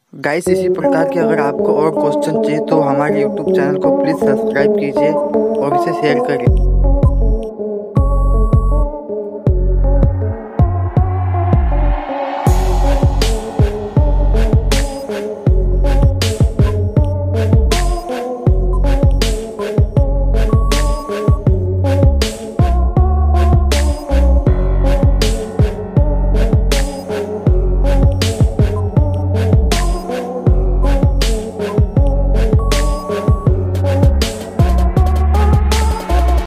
Guys इसी प्रकार के अगर आपको और क्वेश्चन चाहिए तो हमारे यूट्यूब चैनल को प्लीज़ सब्सक्राइब कीजिए और इसे शेयर करिए।